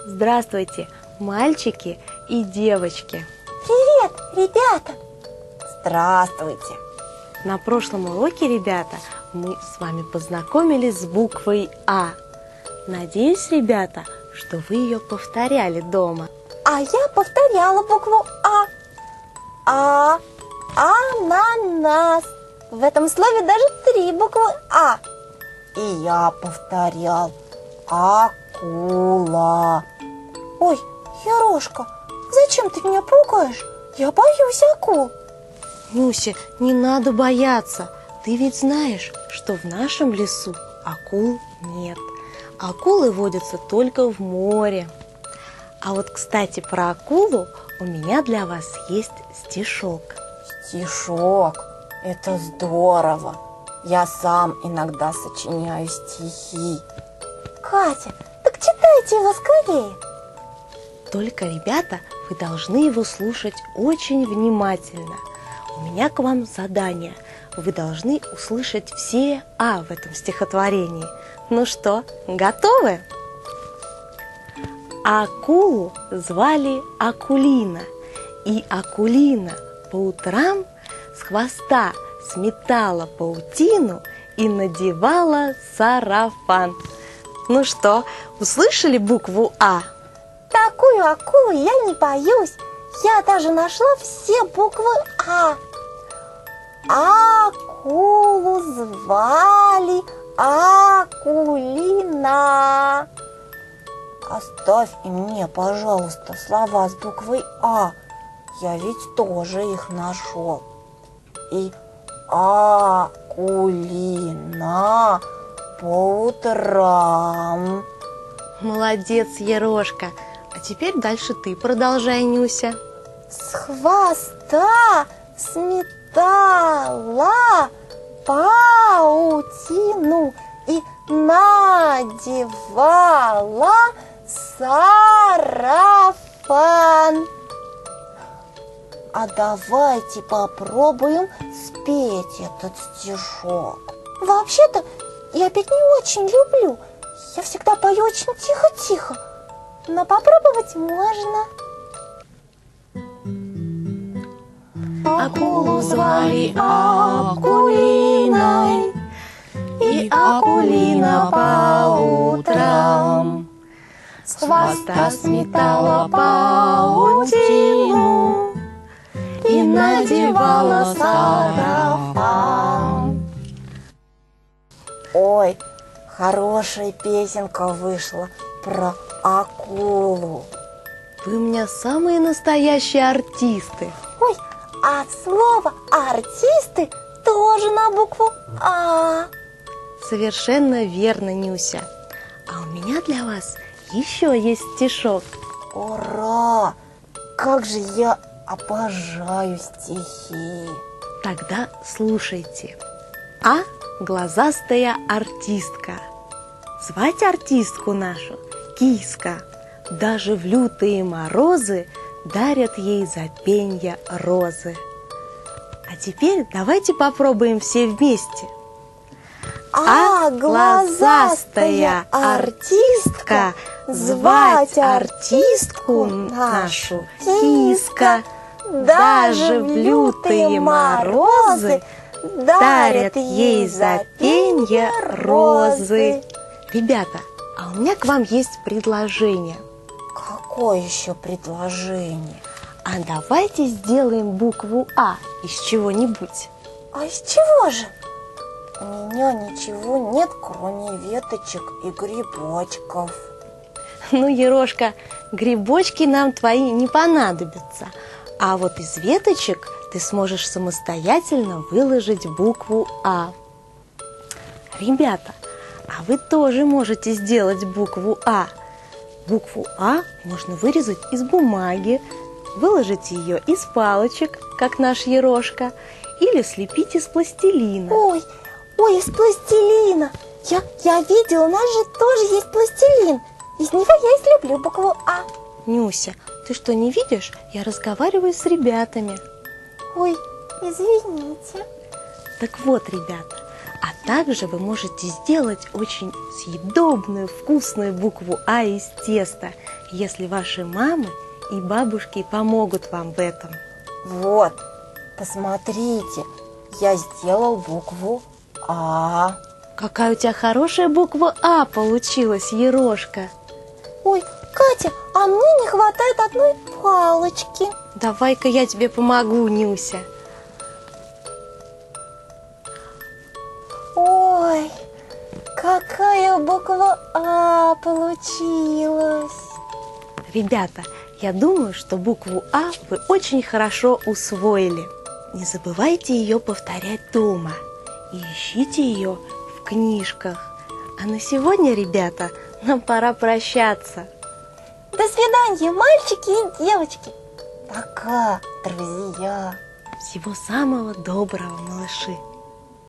Здравствуйте, мальчики и девочки! Привет, ребята! Здравствуйте! На прошлом уроке, ребята, мы с вами познакомились с буквой А. Надеюсь, ребята, что вы ее повторяли дома. А я повторяла букву А. Ананас. В этом слове даже 3 буквы А. И я повторял акула. Ой, Ерошка, зачем ты меня пугаешь? Я боюсь акул. Нюся, не надо бояться. Ты ведь знаешь, что в нашем лесу акул нет. Акулы водятся только в море. А вот, кстати, про акулу у меня для вас есть стишок. Стишок, это здорово. Я сам иногда сочиняю стихи. Катя, так читайте его скорее. Только, ребята, вы должны его слушать очень внимательно. У меня к вам задание. Вы должны услышать все «а» в этом стихотворении. Ну что, готовы? Акулу звали Акулина, и Акулина по утрам с хвоста сметала паутину и надевала сарафан. Ну что, услышали букву «а»? Такую акулу я не боюсь. Я даже нашла все буквы А. Акулу звали Акулина. Оставь и мне, пожалуйста, слова с буквой А. Я ведь тоже их нашел. И Акулина по утрам. Молодец, Ерошка. А теперь дальше ты продолжай, Нюся. С хвоста сметала паутину и надевала сарафан. А давайте попробуем спеть этот стишок. Вообще-то я петь не очень люблю. Я всегда пою очень тихо-тихо. Но попробовать можно. Акулу звали Акулиной, и Акулина по утрам с хвоста сметала паутину и надевала сарафан. Ой, хорошая песенка вышла про акулу. Вы у меня самые настоящие артисты. Ой, а слово «артисты» тоже на букву А. Совершенно верно, Нюся. А у меня для вас еще есть стишок. Ура! Как же я обожаю стихи. Тогда слушайте. А – глазастая артистка. Звать артистку нашу Киска. Даже в лютые морозы дарят ей за пенья розы. А теперь давайте попробуем все вместе. А глазастая артистка, звать артистку нашу Киска. Даже в лютые морозы дарят ей за пенья розы. Ребята, а у меня к вам есть предложение. Какое еще предложение? А давайте сделаем букву А из чего-нибудь. А из чего же? У меня ничего нет, кроме веточек и грибочков. Ну, Ерошка, грибочки нам твои не понадобятся. А вот из веточек ты сможешь самостоятельно выложить букву А. Ребята, а вы тоже можете сделать букву А. Букву А можно вырезать из бумаги, выложить ее из палочек, как наш Ерошка, или слепить из пластилина. Ой, из пластилина. Я видела, у нас же тоже есть пластилин. Из него я и слеплю букву А. Нюся, ты что, не видишь? Я разговариваю с ребятами. Ой, извините. Так вот, ребята, а также вы можете сделать очень съедобную, вкусную букву А из теста. если ваши мамы и бабушки помогут вам в этом. Вот, посмотрите, я сделал букву А. Какая у тебя хорошая буква А получилась, Ерошка. Ой, Катя, а мне не хватает одной палочки. Давай-ка я тебе помогу, Нюся. Ой, какая буква А получилась. Ребята, я думаю, что букву А вы очень хорошо усвоили. Не забывайте ее повторять дома и ищите ее в книжках. А на сегодня, ребята, нам пора прощаться. До свидания, мальчики и девочки. Пока, друзья. Всего самого доброго, малыши.